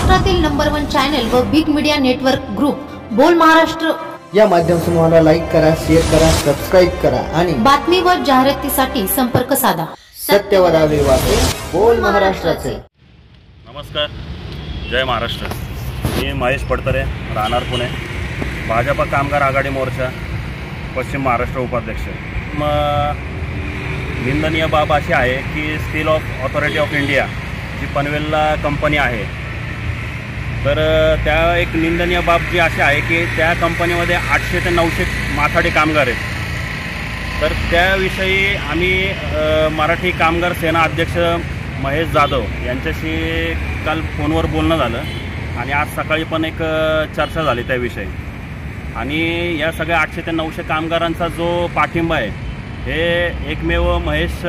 महाराष्ट्रातील number 1 channel व big media network group Bol Maharashtra या माध्यमातून मला लाईक करा, शेअर करा, सबस्क्राइब करा आणि बातमी व जाहिरातीसाठी संपर्क साधा। सत्यवदावे वाचे बोल महाराष्ट्राचे। नमस्कार, जय महाराष्ट्र। मी महेश पडतरे, राहणार पुणे, भाजपा कामगार आघाडी मोर्चा पश्चिम महाराष्ट्र उपाध्यक्ष। निंदनीय बाब अशी आहे की स्टील ऑथॉरिटी ऑफ इंडिया जी पनवेलला कंपनी आहे, तर त्या एक निंदनीय बाब जी अशी आहे की त्या कंपनीमध्ये 800 ते 900 माथाडी कामगार आहेत। तर त्याविषयी आम्ही मराठी कामगार सेना अध्यक्ष महेश जाधव यांच्याशी काल फोनवर बोलणं झालं आणि आज सकाळी पण एक चर्चा झाली त्याविषयी। आणि या सगळ्या 800 ते 900 कामगारांचा जो पाठिंबा आहे, हे एकमेव महेश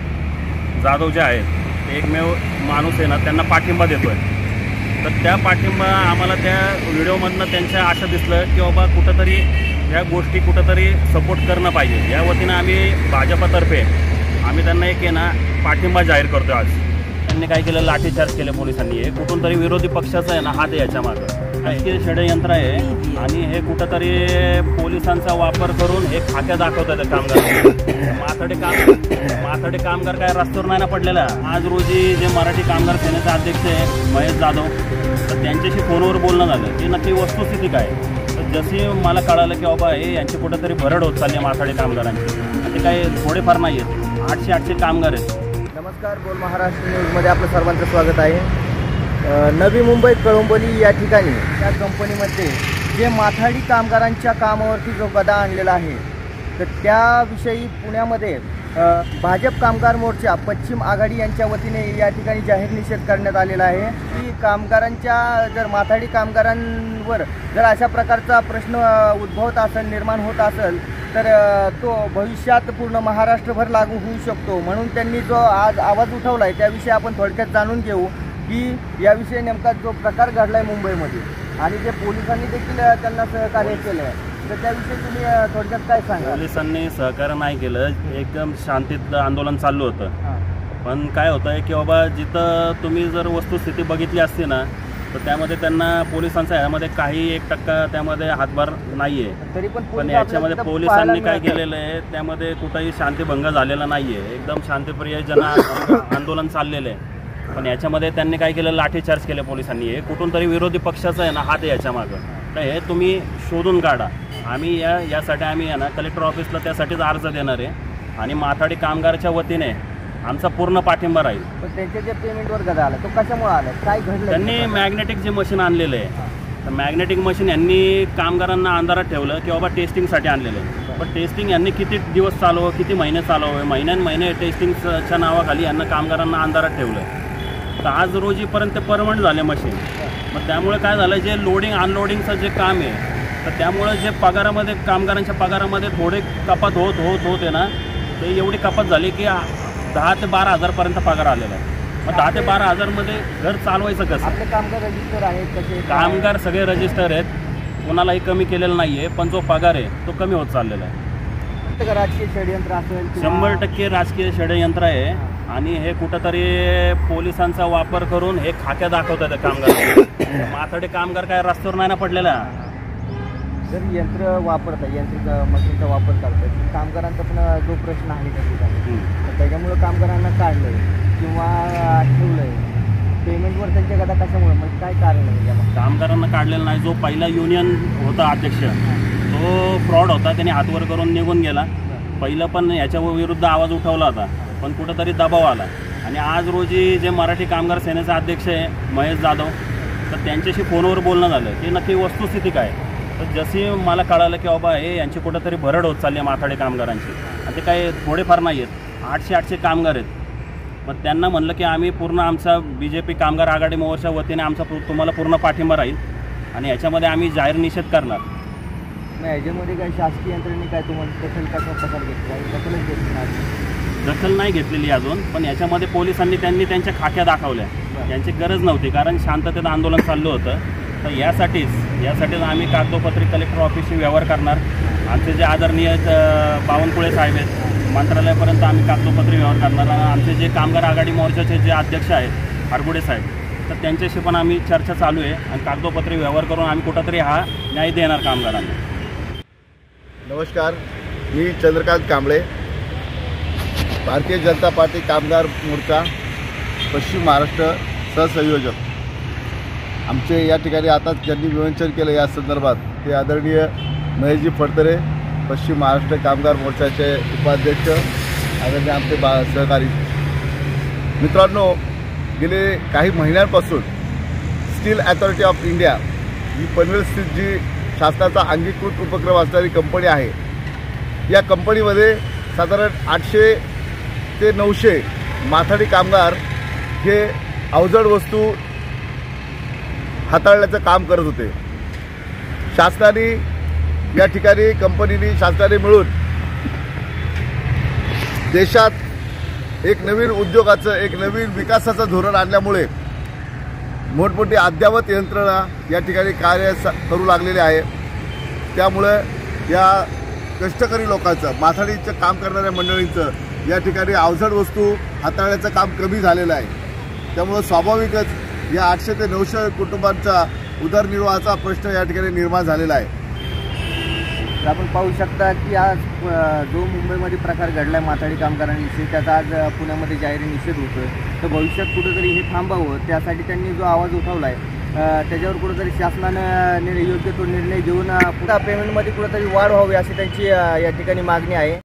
जाधव जे आहेत ते एकमेव माणूस आहे ना, त्यांना पाठिंबा देतो आहे। तर त्या पाठिंबा आम्हाला त्या व्हिडिओमधनं त्यांच्या असं दिसलं की बाबा कुठंतरी ह्या गोष्टी कुठंतरी सपोर्ट करणं पाहिजे। या वतीनं आम्ही भाजपातर्फे आम्ही त्यांना एक आहे ना पाठिंबा जाहीर करतो। आज त्यांनी काय केलं, लाठीचार्ज केले पोलिसांनी। हे कुठून तरी विरोधी पक्षाचा आहे ना हात आहे याच्या मागं, राजकीय षडयंत्र आहे आणि हे कुठंतरी पोलिसांचा वापर करून हे खाक्या दाखवतात कामगार। माथाडी कामगार काय रस्त्यावर नाही ना पडलेला। आज रोजी जे मराठी कामगार सेनेचे अध्यक्ष आहे महेश जाधव, तर त्यांच्याशी फोनवर बोलणं झालं की नक्की वस्तुस्थिती काय। तर जशी मला कळालं की बाबा हे यांची कुठंतरी भरड होत चालली आहे माथाडी कामगारांची, आणि ते काही थोडेफार नाही आहेत, 800 कामगार आहेत। नमस्कार, बोल महाराष्ट्र न्यूजमध्ये आपलं सर्वांचं स्वागत आहे। नवी मुंबई कळंबोली या ठिकाणी त्या कंपनीमध्ये जे माथाडी कामगारांच्या कामावरती जो गदा आणलेला आहे, तर त्याविषयी पुण्यामध्ये भाजप कामगार मोर्चा पश्चिम आघाडी यांच्या वतीने या ठिकाणी जाहीर निषेध करण्यात आलेला आहे की कामगारांच्या जर माथाडी कामगारांवर जर अशा प्रकारचा प्रश्न उद्भवत असेल, निर्माण होत असेल, तर तो भविष्यात पूर्ण महाराष्ट्रभर लागू होऊ शकतो। म्हणून त्यांनी जो आज आवाज उठवला आहे त्याविषयी आपण थोडक्यात जाणून घेऊ की याविषयी नेमका जो प्रकार घडला आहे मुंबईमध्ये आणि जे पोलिसांनी देखील त्यांना सहकार्य केलं आहे, तर त्याविषयी तुम्ही थोडक्यात काय सांगा। पोलिसांनी सहकार्य नाही केलं, एकदम शांतीत आंदोलन चालू होतं। पण काय होतं आहे की बाबा जिथं तुम्ही जर वस्तुस्थिती बघितली असती ना, तर त्यामध्ये त्यांना पोलिसांचा ह्यामध्ये काही 1% त्यामध्ये हातभार नाही आहे। तरी पण याच्यामध्ये पोलिसांनी काय केलेलं आहे, त्यामध्ये कुठंही शांतीभंग झालेला नाही आहे, एकदम शांतिप्रिय आंदोलन चाललेलं आहे। पण याच्यामध्ये त्यांनी काय केलं, लाठीचार्ज केले पोलिसांनी। हे कुठून तरी विरोधी पक्षाचा आहे ना हात आहे याच्या मागं, तर हे तुम्ही शोधून काढा। आम्ही यासाठी आम्ही आहे ना कलेक्टर ऑफिसला त्यासाठीच अर्ज देणार आहे आणि माथाडी कामगाराच्या वतीने आमचा पूर्ण पाठिंबा राहील। पण त्यांचे जे पेमेंटवर गदा आला तो कशामुळे आला, काय घडलं? त्यांनी मॅग्नेटिक जे मशीन आणलेलं आहे, तर मॅग्नेटिक मशीन यांनी कामगारांना अंधारात ठेवलं की बाबा टेस्टिंगसाठी आणलेलं आहे। पण टेस्टिंग यांनी किती दिवस चालवावं, किती महिने चालवावे, महिने टेस्टिंगच्या नावाखाली यांना कामगारांना अंधारात ठेवलं। तर आज रोजीपर्यंत परमनंट झाले मशीन। मग त्यामुळे काय झालं, जे लोडिंग अनलोडिंगचं जे काम आहे, तर त्यामुळे जे पगारामध्ये कामगारांच्या पगारामध्ये थोडे कपात होत आहे ना, ते एवढी कपात झाली की 10 ते 12 हजारपर्यंत पगार आलेला आहे। मग 10 ते 12 हजारमध्ये घर चालवायचं कसं? आपले कामगार रजिस्टर आहेत कसे? कामगार सगळे रजिस्टर आहेत, कोणालाही कमी केलेलं नाही आहे, पण जो पगार आहे तो कमी होत चाललेला आहे। राजकीय षडयंत्र असेल? 100% राजकीय षडयंत्र आहे आणि हे कुठंतरी पोलिसांचा वापर करून हे खाक्या दाखवतात कामगार। माथाडी कामगार काय रस्त्यावर नाही ना पडलेला। जर यंत्र वापरतात, यंत्रिक मशीनचा वापर करतात, कामगारांचा पण जो प्रश्न आहे त्या ठिकाणी, तर त्याच्यामुळं कामगारांना काढलंय किंवा ठेवलंय, पेमेंटवर त्यांच्या गदा कशामुळे, म्हणजे काय कारण आहे? कामगारांना काढलेलं नाही। जो पहिला युनियन होता अध्यक्ष, तो फ्रॉड होता, त्याने हातवर करून निघून गेला। पहिलं पण याच्या विरुद्ध आवाज उठवला होता, पण कुठंतरी दबाव आला। आणि आज रोजी जे मराठी कामगार सेनेचे अध्यक्ष आहे महेश जाधव, तर त्यांच्याशी फोनवर बोलणं झालं की नक्की वस्तुस्थिती काय। तर जशी मला कळालं की बाबा हे यांची कुठंतरी भरड होत चालली आहे माथाडी कामगारांची, आणि ते काही थोडेफार नाही आहेत, 800 कामगार आहेत। मग त्यांना म्हणलं की आम्ही पूर्ण आमचा BJP कामगार आघाडी मोर्चा वतीने आमचा तुम्हाला पूर्ण पाठिंबा राहील आणि याच्यामध्ये आम्ही जाहीर निषेध करणार। नाही, याच्यामध्ये काही शासकीय यंत्रणेने काय तुम्हाला प्रकार घेतला? दखल नाही घेतलेली अजून, पण याच्यामध्ये पोलिसांनी त्यांच्या खाक्या दाखवल्या। यांची गरज नव्हती, कारण शांततेत आंदोलन चाललं होतं। तर यासाठीच आम्ही कागदोपत्री कलेक्टर ऑफिसशी व्यवहार करणार। आमचे जे आदरणीय बावनकुळे साहेब आहेत, मंत्रालयापर्यंत आम्ही कागदोपत्री व्यवहार करणार। आमचे जे कामगार आघाडी मोर्चाचे जे अध्यक्ष आहेत हरगुडे साहेब, तर त्यांच्याशी पण आम्ही चर्चा चालू आहे आणि कागदोपत्री व्यवहार करून आम्ही कुठंतरी हा न्याय देणार कामगारांना. नमस्कार, मी चंद्रकांत कांबळे, भारतीय जनता पार्टी कामगार मोर्चा पश्चिम महाराष्ट्र सहसंयोजक. आमचे या ठिकाणी आता ज्यांनी विवंचन केलं या संदर्भात ते आदरणीय महेशजी फडतरे, पश्चिम महाराष्ट्र कामगार मोर्चाचे उपाध्यक्ष, आदरणीय आमचे सहकारी. मित्रांनो, गेले काही महिन्यांपासून स्टील अथॉरिटी ऑफ इंडिया ही पनवेल स्थित जी शासनाचा अंगीकृत उपक्रम असणारी कंपनी आहे, या कंपनीमध्ये साधारण 800 ते 900 माथाडी कामगार हे अवजड वस्तू हाताळण्याचं काम करत होते. शासनाने या ठिकाणी कंपनीने शासनाने मिळून देशात एक नवीन उद्योगाचं, एक नवीन विकासाचं धोरण आणल्यामुळे मोठमोठी अद्ययावत यंत्रणा या ठिकाणी कार्य करू लागलेली आहे. त्यामुळे या कष्टकरी लोकांचं, माथाडीचं काम करणाऱ्या मंडळींचं या ठिकाणी अवजड वस्तू हाताळण्याचं काम कमी झालेलं आहे. त्यामुळे स्वाभाविकच या 800 ते 900 कुटुंबांचा उदरनिर्वाहाचा प्रश्न या ठिकाणी निर्माण झालेला आहे. तर आपण पाहू शकता की आज जो मुंबईमध्ये प्रकार घडला माथाडी कामगारांविषयी, त्याचा आज पुण्यामध्ये जाहीर निषेध होतोय. तर भविष्यात कुठेतरी हे थांबावं, त्यासाठी त्यांनी जो आवाज उठवला आहे त्याच्यावर कुठेतरी शासनानं योग्य तो निर्णय घेऊन पुढे पेमेंटमध्ये कुठेतरी वाढ व्हावी अशी त्यांची या ठिकाणी मागणी आहे.